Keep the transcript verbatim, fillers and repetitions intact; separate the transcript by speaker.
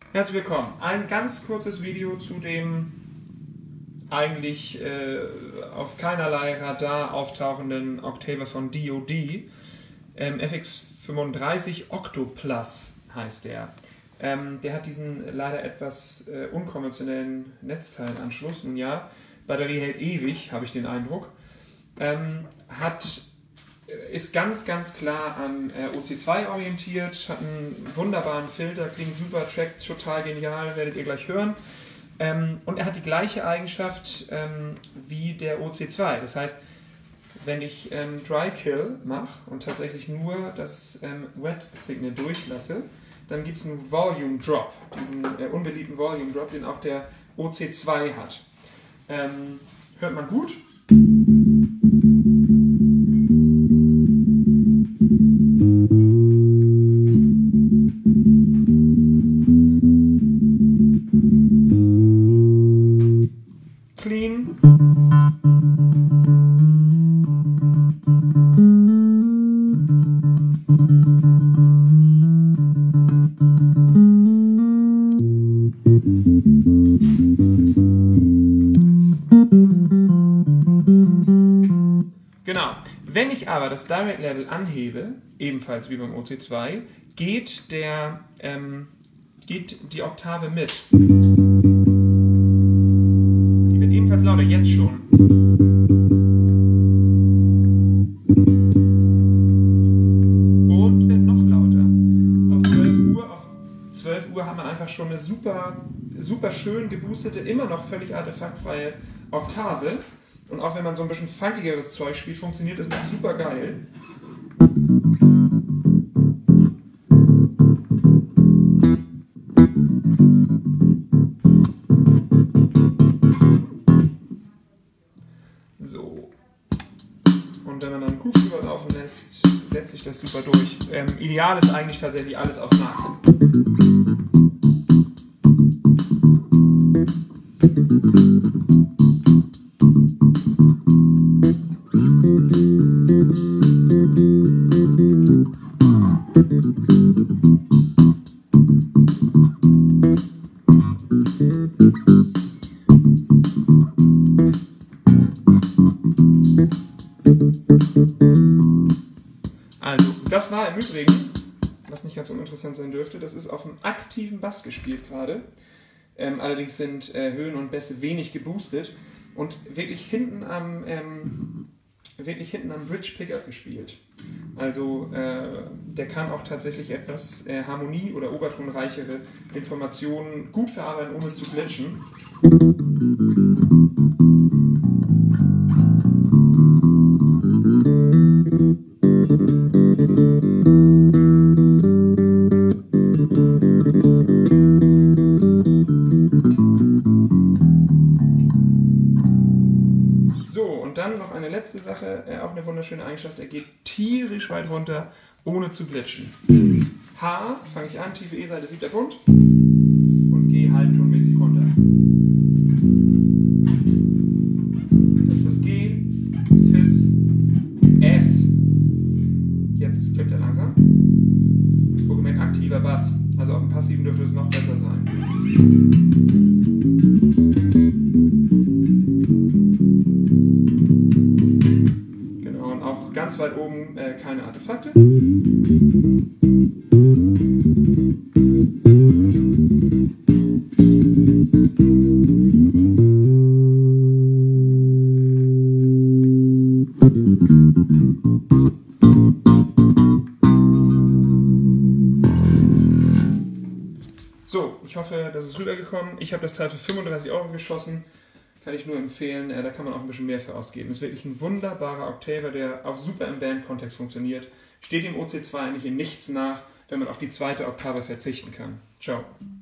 Speaker 1: Herzlich willkommen. Ein ganz kurzes Video zu dem eigentlich äh, auf keinerlei Radar auftauchenden Octaver von D O D. Ähm, F X fünfunddreißig Octoplus heißt der. Ähm, der hat diesen leider etwas äh, unkonventionellen Netzteilanschluss. Nun ja, Batterie hält ewig, habe ich den Eindruck. Ähm, hat, ist ganz, ganz klar an äh, O C zwei orientiert, hat einen wunderbaren Filter, klingt super, trackt total genial, werdet ihr gleich hören. Ähm, und er hat die gleiche Eigenschaft ähm, wie der O C zwei. Das heißt, wenn ich ähm, Dry Kill mache und tatsächlich nur das ähm, Wet Signal durchlasse, dann gibt es einen Volume Drop, diesen äh, unbeliebten Volume Drop, den auch der O C zwei hat. Ähm, hört man gut. Clean. Genau. Wenn ich aber das Direct Level anhebe, ebenfalls wie beim O C zwei, geht, der, ähm, geht die Oktave mit. Die wird ebenfalls lauter, jetzt schon. Und wird noch lauter. Auf zwölf Uhr, auf zwölf Uhr hat man einfach schon eine super, super schön geboostete, immer noch völlig artefaktfreie Oktave. Und auch wenn man so ein bisschen funkigeres Zeug spielt, funktioniert es noch super geil. So. Und wenn man dann einen Groove drüber laufen lässt, setzt sich das super durch. Ähm, ideal ist eigentlich tatsächlich alles auf Max. Also, das war im Übrigen, was nicht ganz uninteressant sein dürfte, das ist auf einem aktiven Bass gespielt gerade. Ähm, allerdings sind äh, Höhen und Bässe wenig geboostet und wirklich hinten am, ähm, wirklich hinten am Bridge Pickup gespielt. Also äh, der kann auch tatsächlich etwas äh, Harmonie- oder obertonreichere Informationen gut verarbeiten, ohne zu glitschen. So, und dann noch eine letzte Sache, äh, auch eine wunderschöne Eigenschaft, er geht tierisch weit runter, ohne zu glitschen. H, fange ich an, tiefe E-Seite, siebter Bund und G halbtonmäßig runter. Das ist das G, Fis, F, jetzt klippt er langsam. Wohlgemerkt aktiver Bass, also auf dem passiven dürfte es noch besser sein. Genau, und auch ganz weit oben äh, keine Artefakte. So, ich hoffe, das ist rübergekommen. Ich habe das Teil für fünfunddreißig Euro geschossen. Kann ich nur empfehlen. Äh, da kann man auch ein bisschen mehr für ausgeben. Ist wirklich ein wunderbarer Octaver, der auch super im Bandkontext funktioniert. Steht dem O C zwei eigentlich in nichts nach, wenn man auf die zweite Oktave verzichten kann. Ciao.